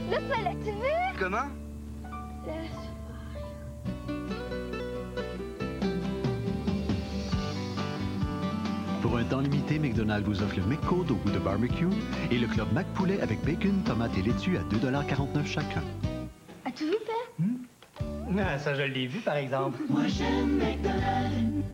Le soleil, tu veux? Comment? Pour un temps limité, McDonald's vous offre le McCode au goût de barbecue et le club McPoulet avec bacon, tomate et laitue à 2,49 $ chacun. As-tu vu, Père? Ah, ça, je l'ai vu, par exemple. Moi, j'aime McDonald's.